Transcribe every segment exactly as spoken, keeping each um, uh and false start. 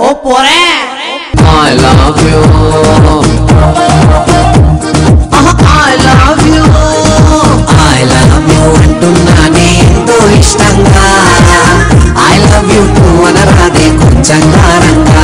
పోరే I love you I love you I love you అంటున్నానే ఎంతో ఇష్టంగా I love you too అనరాదే కొంచెం గారంగా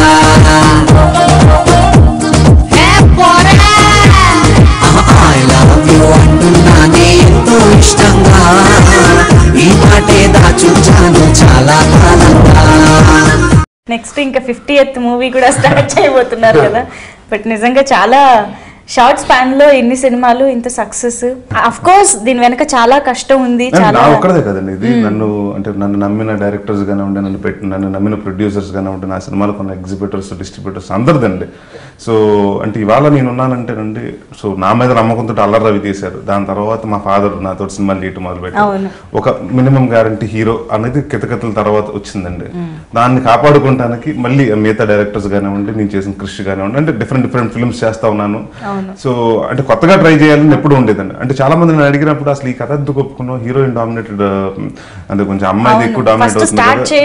హే పోరే I love you అంటున్నానే ఎంతో ఇష్టంగా ఈ పాటే దాచుంచాను చాలా కాలంగా. నెక్స్ట్ ఇంకా ఫిఫ్టీయత్ మూవీ కూడా స్టార్ట్ చేయబోతున్నారు కదా, బట్ నిజంగా చాలా షార్ట్ స్పాన్ లో ఎన్ని సినిమాలు ఇంత సక్సెస్. అఫ్ కోర్స్ దీని వెనక చాలా కష్టం ఉంది. చాలా ఒక్కడే కదండి ఇది. నన్ను అంటే నన్ను నమ్మిన డైరెక్టర్స్ గానే ఉండే, నన్ను పెట్టి నన్ను నమ్మిన ప్రొడ్యూసర్స్ గానే ఉంటే, నా సినిమాలు కొన్న ఎగ్జిబిటర్స్ డిస్ట్రిబ్యూటర్స్ అందరిదండి. సో అంటే ఇవాళ నేను ఉన్నానంటేనండి, సో నా మీద నమ్మకంతో అల్లరి రవి తీశారు. దాని తర్వాత మా ఫాదర్ నాతో సినిమాలు తీయటం మొదలుపెట్టారు. ఒక మినిమం గ్యారంటీ హీరో అనేది కితకతల తర్వాత వచ్చిందండి. దాన్ని కాపాడుకోవడానికి మళ్ళీ మిగతా డైరెక్టర్స్ గానే ఉండి, నేను చేసిన కృషి గానే ఉండి, అంటే డిఫరెంట్ డిఫరెంట్ ఫిల్మ్స్ చేస్తా ఉన్నాను. సో అంటే కొత్తగా ట్రై చేయాలని ఎప్పుడు ఉండేదండి. అంటే చాలా మంది నేను అడిగినప్పుడు అసలు ఈ కథ ఎందుకు ఒప్పుకున్నావు, హీరోయిన్ డామినేటెడ్ అంటే కొంచెం అమ్మాయిది ఎక్కువ డామినేట్ అవుతుంది.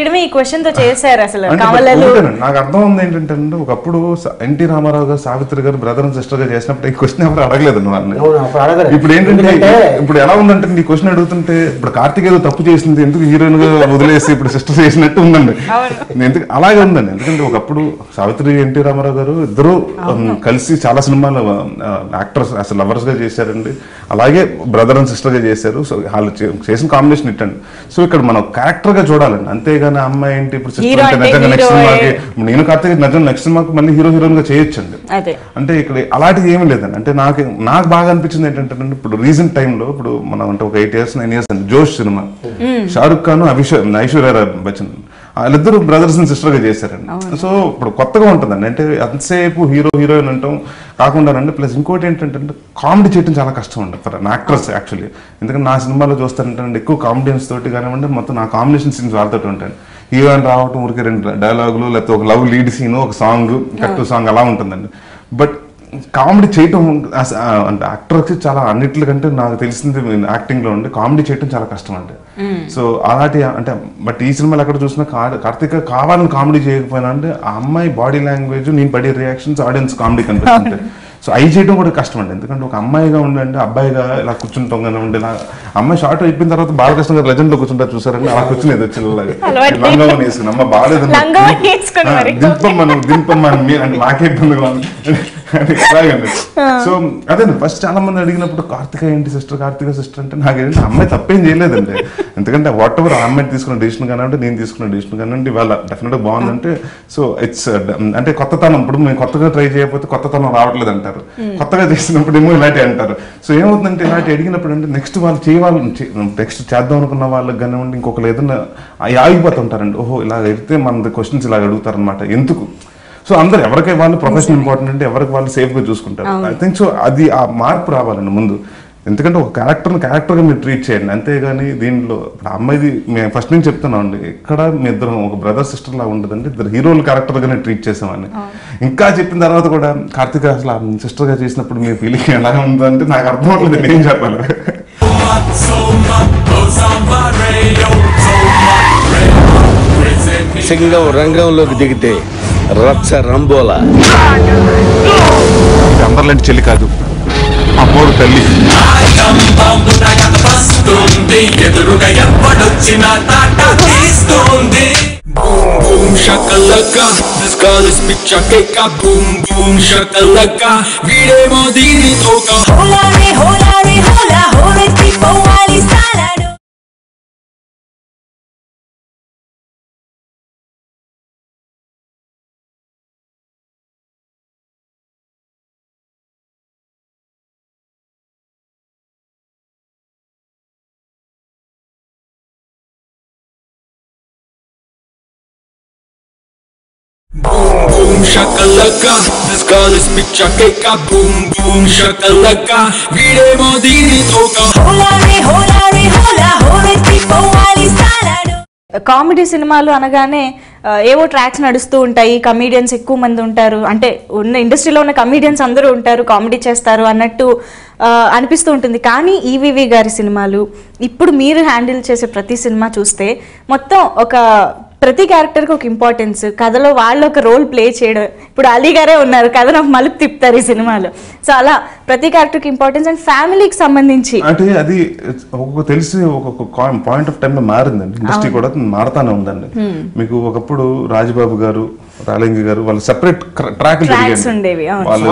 నాకు అర్థం ఉంది ఏంటంటే, ఒకప్పుడు ఎన్టీ రామారావు గారు సావిత్రి గారు బ్రదర్ అండ్ సిస్టర్ గా చేసినప్పుడు ఈ క్వశ్చన్ ఎవరు అడగలేదు వాళ్ళని. ఇప్పుడు ఏంటంటే ఇప్పుడు ఎలా ఉందంటే, ఈ క్వశ్చన్ అడుగుతుంటే ఇప్పుడు కార్తీక్ ఏదో తప్పు చేసింది ఎందుకు హీరోయిన్ గా వదిలేసి ఇప్పుడు సిస్టర్ చేసినట్టు ఉందండి. ఎందుకు అలాగే ఉందండి. ఎందుకంటే ఒకప్పుడు సావిత్రి ఎన్టీ రామారావు గారు ఇద్దరు కలిసి చాలా సినిమాలు యాక్టర్స్ అసలు లవర్స్ గా చేశారండి. అలాగే బ్రదర్ అండ్ సిస్టర్ గా చేశారు. సో వాళ్ళు చేసిన కాంబినేషన్ ఇట్టండి. సో ఇక్కడ మనం క్యారెక్టర్ గా చూడాలండి, అంతేగాని అమ్మాయి ఏంటి ఇప్పుడు సిస్టర్ అంటే నిజంగా నెక్స్ట్ సినిమాకి నేను కార్తీక్ నిజంగా నెక్స్ట్ సినిమాకి మళ్ళీ హీరో హీరోయిన్ గా చేయొచ్చండి. అంటే ఇక్కడ అలాంటిది ఏమీ లేదండి. అంటే నాకు నాకు బాగా అనిపించింది ఏంటంటే, ఇప్పుడు రీసెంట్ టైంలో ఇప్పుడు మనం అంటే ఒక ఎయిట్ ఇయర్స్ నైన్ ఇయర్స్ అండి జోష్ సినిమా, షారుఖ్ ఖాన్ అభిషే ఐశ్వర్య బచ్చన్ వాళ్ళిద్దరు బ్రదర్స్ అండ్ సిస్టర్ గా చేశారండి. సో ఇప్పుడు కొత్తగా ఉంటుందండి. అంటే అంతసేపు హీరో హీరోయిన్ అంటాం కాకుండానండి. ప్లస్ ఇంకోటి ఏంటంటే, కామెడీ చేయడం చాలా కష్టం అండి ఫర్ యాక్టర్స్ యాక్చువల్లీ. ఎందుకంటే నా సినిమాలో చూస్తానంటే ఎక్కువ కామెడియన్స్ తోటి కానివ్వండి, మొత్తం నా కాంబినేషన్ సీన్స్ వాళ్ళతో ఉంటాయి. హీరోయిన్ రావటం ఊరికి రెండు డైలాగులు, లేకపోతే ఒక లవ్ లీడ్ సీన్, ఒక సాంగ్ కట్టు సాంగ్ అలా ఉంటుందండి. బట్ కామెడీ చేయటం అంటే యాక్టర్కి చాలా అన్నిటికంటే నాకు తెలిసింది యాక్టింగ్ లో ఉండి కామెడీ చేయటం చాలా కష్టం అండి. సో అలాంటి అంటే బట్ ఈ సినిమాలు ఎక్కడ చూసినా కార్తీక కావాలని కామెడీ చేయకపోయినా అంటే ఆ అమ్మాయి బాడీ లాంగ్వేజ్, నేను పడే రియాక్షన్స్ ఆడియన్స్ కామెడీ కనిపిస్తుంటాయి. సో అవి చేయడం కూడా కష్టం అండి. ఎందుకంటే ఒక అమ్మాయిగా ఉండండి, అబ్బాయిగా ఇలా కూర్చుంటాం కానీ ఉండి ఇలా అమ్మాయి షార్ట్ అయిపోయిన తర్వాత బాలకృష్ణ గారు లెజెండ్ లో కూర్చుంటారు చూసారండి, అలా కూర్చునేది వచ్చినలాగా లంగా వేసుకుని అమ్మ బాగాలేదు దింపం మనం దింపం మనం అంటే నాకే ఇబ్బందిగా ఉంది. సో అదే ఫస్ట్ చాలా మంది అడిగినప్పుడు కార్తిక ఏంటి సిస్టర్, కార్తిక సిస్టర్ అంటే నాకేంటి అమ్మాయి తప్పేం చేయలేదండి. ఎందుకంటే వాట్ ఎవర్ ఆ అమ్మాయి తీసుకున్న డిసిషన్ కానివ్వండి, నేను తీసుకున్న డిసిషన్ కానివ్వండి, వాళ్ళ డెఫినెట్ గా బాగుందంటే సో ఇట్స్ అంటే కొత్తతనం. ఇప్పుడు మేము కొత్తగా ట్రై చేయకపోతే కొత్తతనం రావట్లేదు అంటారు, కొత్తగా చేసినప్పుడు ఏమో ఇలాంటి అంటారు. సో ఏమవుతుందంటే ఇలాంటి అడిగినప్పుడు అంటే నెక్స్ట్ వాళ్ళు చేయాలి, నెక్స్ట్ చేద్దాం అనుకున్న వాళ్ళకి కానివ్వండి ఇంకొకరు ఏదైనా ఆగిపోతుంటారండి. ఓహో ఇలా అడిగితే మన క్వశ్చన్స్ ఇలా అడుగుతారనమాట ఎందుకు. సో అందరు ఎవరికి వాళ్ళు ప్రొఫెషన్ ఇంపార్టెంట్ అంటే ఎవరికి వాళ్ళు సేఫ్ గా చూసుకుంటారు. ఐ థింక్ సో అది ఆ మార్పు రావాలండి ముందు. ఎందుకంటే ఒక క్యారెక్టర్ని క్యారెక్టర్గా మీరు ట్రీట్ చేయండి, అంతేగాని దీనిలో ఇప్పుడు అమ్మాయిది మేము ఫస్ట్ నుంచి చెప్తున్నాం అండి, ఎక్కడ మీ ఇద్దరు ఒక బ్రదర్ సిస్టర్ లా ఉండదండి, ఇద్దరు హీరోలు క్యారెక్టర్గానే ట్రీట్ చేసామని. ఇంకా చెప్పిన తర్వాత కూడా కార్తీక అసలు సిస్టర్ గా చేసినప్పుడు మీ ఫీలింగ్ ఎలా ఉందంటే నాకు అర్థం అవుతుంది, నేను చెప్పాలి. సింగం రంగంలోకి దిగితే రచ్చ రంబోలా. అందరిలాంటి చెల్లి కాదు, అమ్మోడు తల్లి. ఎదురుగా ఎప్పడొచ్చినా తాటా తీస్తుంది. Boom shakalaka, this girl is picture cake. Boom boom shakalaka, వీడేమో దీని తోక. Hola re hola re hola, hola tipo wali salado. Boom boom shakalaka, this girl is picture cake. Boom boom shakalaka, వీడేమో దీని తోక. Hola re hola re hola, hola tipo wali salado. Comedy cinema అనగానే ఏవో tracks నడుస్తూ ఉంటాయి, comedians ఎక్కువ మంది ఉంటారు, అంటే ఉన్న ఇండస్ట్రీలో ఉన్న కమీడియన్స్ అందరూ ఉంటారు, కామెడీ చేస్తారు అన్నట్టు అనిపిస్తూ ఉంటుంది. కానీ ఈవీవి గారి సినిమాలు ఇప్పుడు మీరు హ్యాండిల్ చేసే ప్రతి సినిమా చూస్తే మొత్తం ఒక ప్రతి క్యారెక్టర్కి ఒక ఇంపార్టెన్స్, కథలో వాళ్ళు ఒక రోల్ ప్లే చేయడం. ఇప్పుడు అలీ గారే ఉన్నారు, కథను ఒక మలుపు తిప్పుతారు ఈ సినిమాలో. సో అలా ప్రతి క్యారెక్టర్కి ఇంపార్టెన్స్ అండ్ ఫ్యామిలీకి సంబంధించి అంటే అది ఒక తెలిసి ఒక పాయింట్ ఆఫ్ టైమ్ లో మారిందండి. ఇండస్ట్రీ కూడా మారుతానే ఉందండి. మీకు ఒకప్పుడు రాజబాబు గారు, రాలింగి గారు వాళ్ళు సెపరేట్ ట్రాక్ ఉండేవి,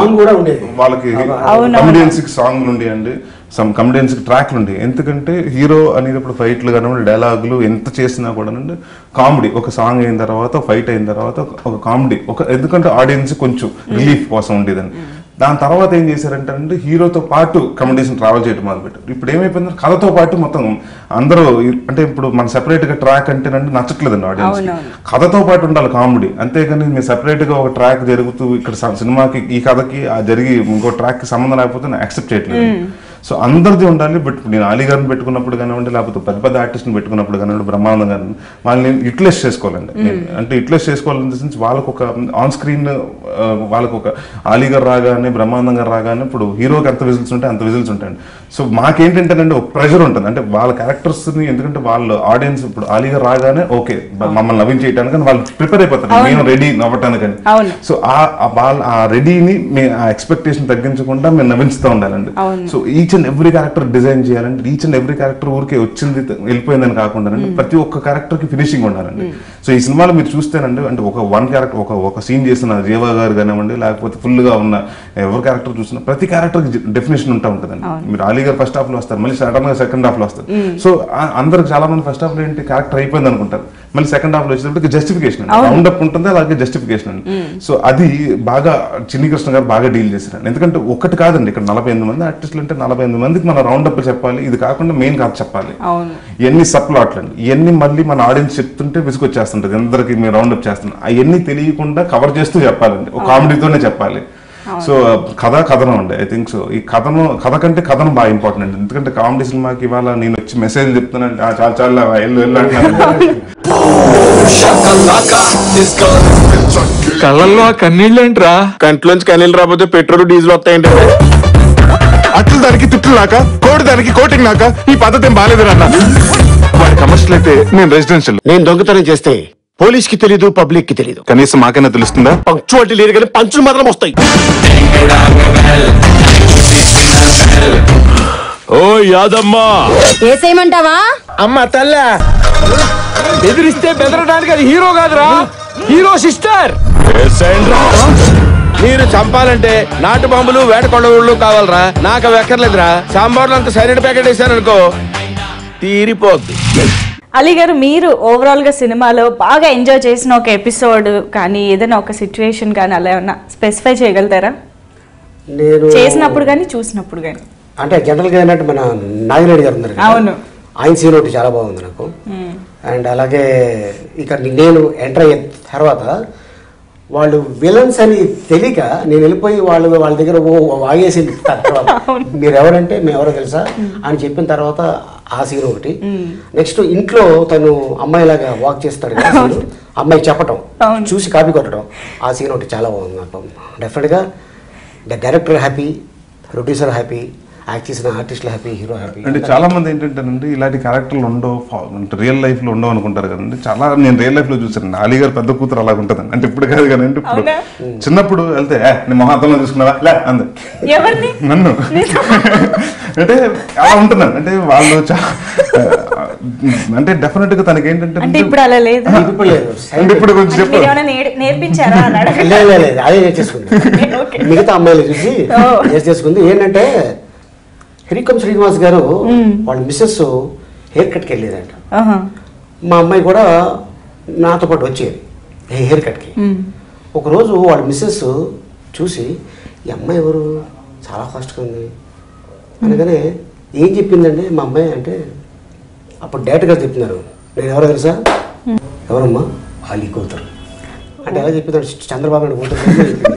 వాళ్ళకి కమెడియన్స్ కి సాంగ్లు ఉండేయండి, సమ్ కమెడియన్స్ కి ట్రాక్లు ఉండేవి. ఎందుకంటే హీరో అనేటప్పుడు ఫైట్లు కానివ్వండి, డైలాగులు ఎంత చేసినా కూడా కామెడీ, ఒక సాంగ్ అయిన తర్వాత ఫైట్ అయిన తర్వాత ఒక కామెడీ, ఒక ఎందుకంటే ఆడియన్స్ కొంచెం రిలీఫ్ కోసం ఉండేదండి. దాని తర్వాత ఏం చేశారంటే అంటే హీరోతో పాటు కమెడీస్ ట్రావెల్ చేయడం మొదలుపెట్టారు. ఇప్పుడు ఏమైపోయింది, కథతో పాటు మొత్తం అందరూ అంటే ఇప్పుడు మన సెపరేట్ గా ట్రాక్ అంటేనంటే నచ్చట్లేదండి ఆడియన్స్. కథతో పాటు ఉండాలి కామెడీ, అంతేగాని మీరు సెపరేట్ గా ఒక ట్రాక్ జరుగుతూ ఇక్కడ సినిమాకి ఈ కథకి ఆ జరిగి ఇంకో ట్రాక్ కి సంబంధం లేకపోతే నేను యాక్సెప్ట్ చేయట్లేదు. సో అందరిది ఉండాలి. బట్ నేను అలీ గారిని పెట్టుకున్నప్పుడు కానివ్వండి, లేకపోతే పెద్ద పెద్ద ఆర్టిస్ట్ని పెట్టుకున్నప్పుడు కానివ్వండి, బ్రహ్మానందం గారిని వాళ్ళని యూటిలైజ్ చేసుకోవాలండి. అంటే యూటిలైజ్ చేసుకోవాలని సెన్స్ వాళ్ళకు ఒక ఆన్ స్క్రీన్ వాళ్ళకు ఒక అలీ గారు రాగానే, బ్రహ్మానందం గారు రాగానే ఇప్పుడు హీరోకి ఎంత విజిల్స్ ఉంటాయి అంత విజిల్స్ ఉంటాయండి. సో మాకేంటంటేనండి ఒక ప్రెషర్ ఉంటుంది, అంటే వాళ్ళ క్యారెక్టర్స్ని, ఎందుకంటే వాళ్ళ ఆడియన్స్ ఇప్పుడు అలీ గారు రాగానే ఓకే మమ్మల్ని నవ్వింగ్ చేయడానికి వాళ్ళు ప్రిపేర్ అయిపోతారు, మేము రెడీ నవ్వటానికని. సో ఆ వాళ్ళ ఆ రెడీని ఆ ఎక్స్పెక్టేషన్ తగ్గించకుండా మేము నవ్వించుతూ ఉండాలండి. So each and every character design చేయాలంటే ఈచ్ అండ్ ఎవ్రీ క్యారెక్టర్ ఊరికే వచ్చింది వెళ్ళిపోయిందని కాకుండా ప్రతి ఒక్క క్యారెక్టర్ కి ఫినిషింగ్ ఉండాలండి. సో ఈ సినిమాలో మీరు చూస్తేనండి అంటే ఒక వన్ క్యారెక్టర్ ఒక ఒక సీన్ చేసిన జీవా గారు కానివ్వండి, లేకపోతే ఫుల్ గా ఉన్న ఎవరి క్యారెక్టర్ చూసినా ప్రతి క్యారెక్టర్ కి డెఫినేషన్ ఉంటా ఉంటుందండి. మీరు అలీ గారు ఫస్ట్ హాఫ్ లో వస్తారు, మళ్ళీ సడన్ గా సెకండ్ హాఫ్ లో వస్తారు. సో అందరికి చాలా మంది ఫస్ట్ హాఫ్ లో ఏంటి క్యారెక్టర్ అయిపోయింది అనుకుంటారు, మళ్ళీ సెకండ్ హాఫ్ లో వచ్చేటప్పటికి జస్టిఫికేషన్ రౌండ్ అప్ ఉంటుంది, అలాగే జస్టిఫికేషన్ అండి. సో అది బాగా చిన్ని కృష్ణ గారు బాగా డీల్ చేశారండి. ఎందుకంటే ఒకటి కాదండి, ఇక్కడ నలభై ఎనిమిది మంది ఆర్టిస్టులు అంటే నలభై ఎనిమిది మందికి మనం రౌండ్ అప్ చెప్పాలి, ఇది కాకుండా మెయిన్ కాదు చెప్పాలి. ఎన్ని సప్లాట్లు అండి, ఇవన్నీ మళ్ళీ మన ఆడియన్స్ చెప్తుంటే విసుకొచ్చేస్తుంటది, అందరికి మీరు రౌండ్ అప్ చేస్తున్నాం, అవన్నీ తెలియకుండా కవర్ చేస్తూ చెప్పాలండి, ఒక కామెడీతోనే చెప్పాలి. సో కథ కథనం అండి. ఐ థింక్ సో ఈ కథను కథ కంటే కథనం బాగా ఇంపార్టెంట్ అండి. ఎందుకంటే కామెడీ సినిమాకి ఇవాళ నేను వచ్చి మెసేజ్ చెప్తానంటే చాలా చాలా వెళ్ళు వెళ్ళు అంటున్నాను. కళ్ళల్లో కన్నీళ్ళు ఏంట్రా? కంట్లోంచి కన్నీళ్ళు రాకపోతే పెట్రోల్ డీజిల్ వస్తాయంటే అట్లు దానికి తిట్లు నాక, కోడి దానికి కోటింగ్ నాక, ఈ పద్ధతి ఏం బాగాలేదు అన్న. వాడి కమర్షియల్ అయితే నేను రెసిడెన్షియల్. నేను దొంగతనం చేస్తే పోలీస్ కి తెలీదు, పబ్లిక్ కి తెలీదు, కనీసం మాకైనా తెలుస్తుందా? పంక్చువాలిటీ లేదు కానీ పంచులు మాత్రం వస్తాయి. ఓ యాదమ్మా, ఏసేయమంటావా? అమ్మ తల్ల బెదిరిస్తే బెదరడానికి అది హీరో కాదురా, హీరో సిస్టర్. మీరు చంపాలంటే నాటు బాంబులు వేట కొండలు కావాలరా, నాకు అవి ఎక్కర్లేదురా. సాంబార్లు అంత సైలెంట్ ప్యాకెట్ వేసారనుకో తీరిపోద్ది. అలీ గారు, మీరు ఓవరాల్ గా సినిమాలో బాగా ఎంజాయ్ చేసిన ఒక ఎపిసోడ్ కానీ ఏదైనా ఒక సిచ్యువేషన్ కానీ అలా ఏమన్నా స్పెసిఫై చేయగలుగుతారా? నేను చేసినప్పుడు కానీ చూసినప్పుడు కానీ. అంటే జనరల్ గా ఏంటంటే మన నాగిరెడ్డి గారు ఉన్నారు, అవును, ఆయన సీన్ ఒకటి చాలా బాగుంది నాకు. అండ్ అలాగే ఇక నేను ఎంటర్ అయిన తర్వాత వాళ్ళు విలన్స్ అని తెలియక నేను వెళ్ళిపోయి వాళ్ళు వాళ్ళ దగ్గర వాగేసి మీరు ఎవరంటే మేము ఎవరో తెలుసా అని చెప్పిన తర్వాత ఆ సీన్ ఒకటి. నెక్స్ట్ ఇంట్లో తను అమ్మాయిలాగా వాక్ చేస్తాడు కదా, అమ్మాయి చెప్పటం చూసి కాపీ కొట్టడం, ఆ సీన్ ఒకటి చాలా బాగుంది నాకు. డెఫినెట్గా the director happy, producer happy, act చేసిన ఆర్టిస్టులు హ్యాపీ, హీరో హ్యాపీ. అంటే చాలా మంది ఏంటంటేనండి ఇలాంటి క్యారెక్టర్లు ఉండవు, అంటే రియల్ లైఫ్ లో ఉండవు అనుకుంటారు కదండి. చాలా నేను రియల్ లైఫ్ లో చూసాను, అలీ గారు పెద్ద కూతురు అలాగ ఉంటుందండి. అంటే ఇప్పుడు కాదు కానీ అంటే ఇప్పుడు చిన్నప్పుడు వెళ్తే నేను మహాత్మలో చూసుకున్నావా లే అంది నన్ను, అంటే అలా ఉంటుందండి. అంటే వాళ్ళు అంటే డెఫినెట్ గా తనకి ఏంటంటే ఇప్పుడు అలా లేదు, ఇప్పుడు కొంచెం చెప్పు నేర్పించారా? అదే నేర్చేసుకుంది, మిగతా అమ్మాయిలు చూసి నేర్చేసుకుంది. ఏంటంటే హిరికం శ్రీనివాస్ గారు వాళ్ళ మిస్సెస్ హెయిర్ కట్కి వెళ్ళేదంట. మా అమ్మాయి కూడా నాతో పాటు వచ్చేది హెయిర్ కట్కి. ఒకరోజు వాళ్ళ మిస్సెస్ చూసి ఈ అమ్మాయి ఎవరు చాలా ఫాస్ట్గా ఉంది అనగానే ఏం చెప్పిందండి మా అమ్మాయి అంటే, అప్పుడు డైరెక్ట్గా చెప్తున్నారు నేను ఎవరో తెలుసా, ఎవరమ్మా అలీ కూతురు అంటే ఎలా చెప్పిందంటే చంద్రబాబు నాయుడు కూతురు.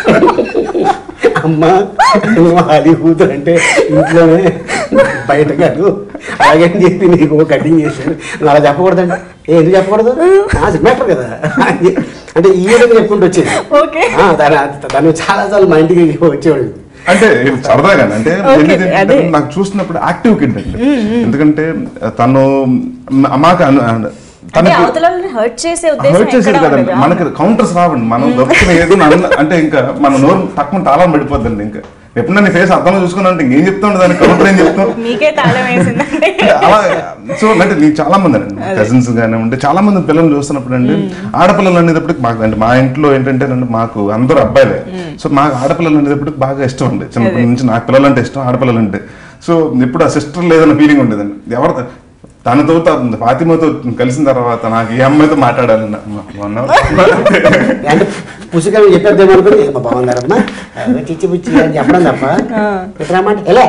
అమ్మ అలీ కూతురు అంటే ఇంట్లోనే బయట కాదు అలాగని చెప్పి నీకు కటింగ్ చేశాను, అలా చెప్పకూడదండి. ఏ ఎందుకు చెప్పకూడదు, సినిమాటర్ కదా అంటే ఈ విధంగా చెప్పుకుంటూ వచ్చేది. దాన్ని చాలా సార్లు మా ఇంటికి వచ్చేవాళ్ళు. అంటే సరదాగా అంటే నాకు చూసినప్పుడు యాక్టివ్ కిడ్ అండి. ఎందుకంటే తను మాకు హర్ట్ చేసేది కదండి, మనకి కౌంటర్స్ రావండి. మనం దొరుకుతున్న ఏదో అంటే ఇంకా మన నోరు తక్కువ తాళం పడిపోద్దండి. ఇంకా ఎప్పుడన్నా నీ ఫేస్ అర్థంలో చూసుకున్నా అంటే ఇంకేం చెప్తాను, దానికి కౌంటర్ ఏం చెప్తాం అలా. సో అంటే నేను చాలా మంది అండి కజిన్స్ గానే ఉంటే చాలా మంది పిల్లలు చూస్తున్నప్పుడు అండి, ఆడపిల్లలు అనేటప్పటికి మాకు అంటే మా ఇంట్లో ఏంటంటే మాకు అందరూ అబ్బాయిలే. సో మాకు ఆడపిల్లలు అనేటప్పటికి బాగా ఇష్టం అండి. చిన్నప్పటి నుంచి నాకు పిల్లలు అంటే ఇష్టం, ఆడపిల్లలు అంటే. సో ఇప్పుడు ఆ సిస్టర్ లేదన్న ఫీలింగ్ ఉండేదండి. ఎవరు తనతో ఫాతిమాతో కలిసిన తర్వాత నాకు ఈ అమ్మాయితో మాట్లాడాలన్న పుస్తకం చెప్పేద్దాం అనుకుని బాగున్నారమ్మా చిచ్చి పుచ్చి అని చెప్పడం తప్ప పెట్టరామంటే ఎలా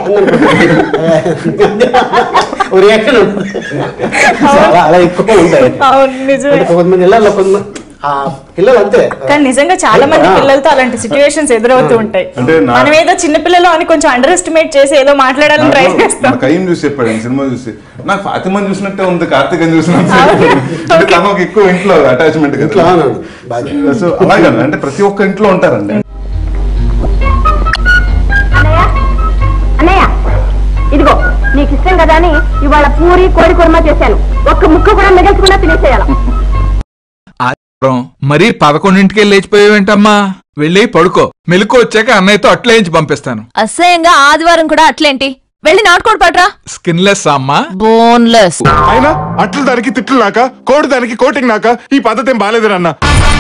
అలా ఎక్కువ ఉంటాయి కొంతమంది ఇళ్ళల్లో కొంతమంది పిల్లలు అంతే. కానీ నిజంగా చాలా మంది పిల్లలతో అలాంటి సిచ్యువేషన్స్ ఎదురవుతూ ఉంటాయి. మనం ఏదో చిన్న పిల్లలు అని కొంచెం అండర్ ఎస్టిమేట్ చేసి ఏదో మాట్లాడాలని ట్రై చేస్తాం. కయ్యం చూసి చెప్పాడు సినిమా చూసి, నాకు ఫాతిమా చూసినట్టే ఉంది, కార్తీక్ అని చూసినట్టు తనకు ఎక్కువ ఇంట్లో అటాచ్మెంట్ కదా. సో అలాగే అంటే ప్రతి ఒక్క ఇంట్లో ఉంటారండి. ఇదిగో నీకు ఇష్టం కదా అని ఇవాళ పూరి కోడి కుర్మా చేశాను, ఒక్క ముక్క కూడా మిగల్చకుండా తినేసేయాల. మరీ పదకొండింటికే లేచిపోయావేంటమ్మా? వెళ్ళి పడుకో, మెలకు వచ్చాక అన్నయ్యతో అట్లేంచి పంపిస్తాను. అసహ్యంగా ఆదివారం కూడా అట్లేంటి, వెళ్ళి నాటుకోడు పట్రా. స్కిన్లెస్ అమ్మా, బోన్లెస్. అయినా అట్లు దానికి తిట్లు నాక, కోడి దానికి కోటింగ్ నాక, ఈ పద్ధతి ఏం బాలేదురన్నా.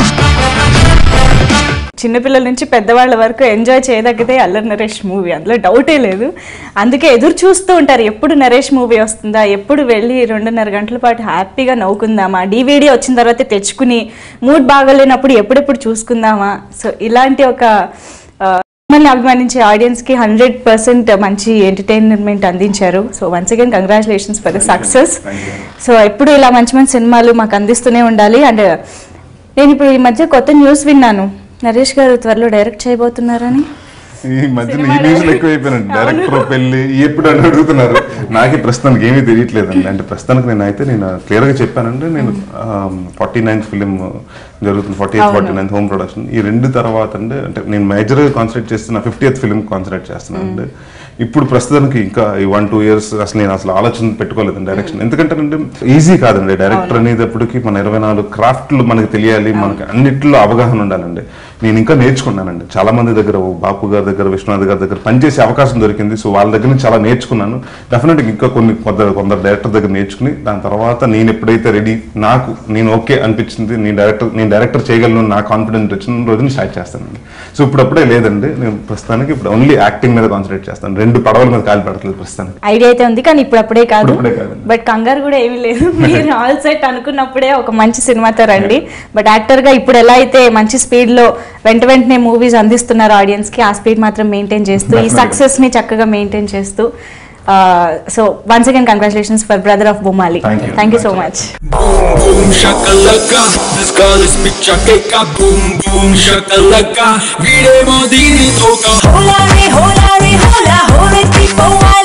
చిన్నపిల్లల నుంచి పెద్దవాళ్ళ వరకు ఎంజాయ్ చేయదగ్గదే అల్లరి నరేష్ మూవీ, అందులో డౌటే లేదు. అందుకే ఎదురు చూస్తూ ఉంటారు ఎప్పుడు నరేష్ మూవీ వస్తుందా, ఎప్పుడు వెళ్ళి రెండున్నర గంటల పాటు హ్యాపీగా నవ్వుకుందామా, డివిడి వచ్చిన తర్వాత తెచ్చుకుని మూడ్ బాగోలేనప్పుడు ఎప్పుడెప్పుడు చూసుకుందామా. సో ఇలాంటి ఒక మిమ్మల్ని అభిమానించే ఆడియన్స్కి హండ్రెడ్ పర్సెంట్ మంచి ఎంటర్టైన్మెంట్ అందించారు. So once again congratulations for the success. So ఎప్పుడు ఇలా మంచి మంచి సినిమాలు మాకు అందిస్తూనే ఉండాలి. అండ్ నేను ఇప్పుడు ఈ మధ్య కొత్త న్యూస్ విన్నాను, నరేష్ గారు త్వరలో డైరెక్ట్ చేయబోతున్నారని. ఈ మధ్యన ఈ న్యూస్లు ఎక్కువైపోయినండి, డైరెక్టర్ పెళ్లి ఎప్పుడు అని అడుగుతున్నారు. నాకు ప్రస్తుతానికి ఏమీ తెలియట్లేదండి. అంటే ప్రస్తుతానికి నేను అయితే నేను క్లియర్గా చెప్పానండి, నేను ఫార్టీ నైన్త్ ఫిలిం జరుగుతుంది, forty eighth forty ninth home production. ఈ రెండు తర్వాత అండి అంటే నేను మేజర్గా కాన్సన్ట్రేట్ చేస్తున్న ఫిఫ్టీ ఎయిత్ ఫిలిం కాన్సన్ట్రేట్ చేస్తున్నాను అండి. ఇప్పుడు ప్రస్తుతానికి ఇంకా ఈ వన్ టూ ఇయర్స్ అసలు నేను అసలు ఆలోచన పెట్టుకోలేదండి డైరెక్షన్. ఎందుకంటే అంటే ఈజీ కాదండి డైరెక్టర్ అనేటప్పటికి మన ఇరవై నాలుగు క్రాఫ్ట్లు మనకు తెలియాలి, మనకి అన్నిట్లో అవగాహన ఉండాలండి. నేను ఇంకా నేర్చుకున్నానండి చాలా మంది దగ్గర, బాపు గారి దగ్గర, విశ్వనాథ్ గారి దగ్గర పనిచేసే అవకాశం దొరికింది. సో వాళ్ళ దగ్గర నుంచి చాలా నేర్చుకున్నాను. డెఫినెట్గా ఇంకా కొన్ని కొందరు కొందరు డైరెక్టర్ దగ్గర నేర్చుకుని దాని తర్వాత నేను ఎప్పుడైతే రెడీ, నాకు నేను ఓకే అనిపించింది, నేను డైరెక్టర్ నేను డైరెక్టర్ చేయగలను నా కాన్ఫిడెంట్ వచ్చిన రోజుని స్టార్ట్ చేస్తానండి. సో ఇప్పుడప్పుడే లేదండి, నేను ప్రస్తుతానికి ఇప్పుడు ఓన్లీ యాక్టింగ్ మీద కాన్సన్ట్రేట్ చేస్తాను. రెండు పడవల మీద కాలు పెడతలేదు ప్రస్తుతానికి. ఐడియా అయితే ఉంది కానీ ఇప్పుడు అప్పుడే కాదు, బట్ కంగారు కూడా ఏమీ లేదు. మీరు ఆల్ సెట్ అనుకున్నప్పుడే ఒక మంచి సినిమాతో రండి. బట్ యాక్టర్ గా ఇప్పుడు ఎలా అయితే మంచి స్పీడ్ లో వెంట వెంటనే మూవీస్ అందిస్తున్నారు ఆడియన్స్ కి, ఆ స్పీడ్ మాత్రం మెయింటైన్ చేస్తూ ఈ సక్సెస్ ని చక్కగా మెయింటైన్ చేస్తూ. So once again congratulations for brother of Bommali. Thank you so much. హోలా రే హోలా రే హోలా హోలా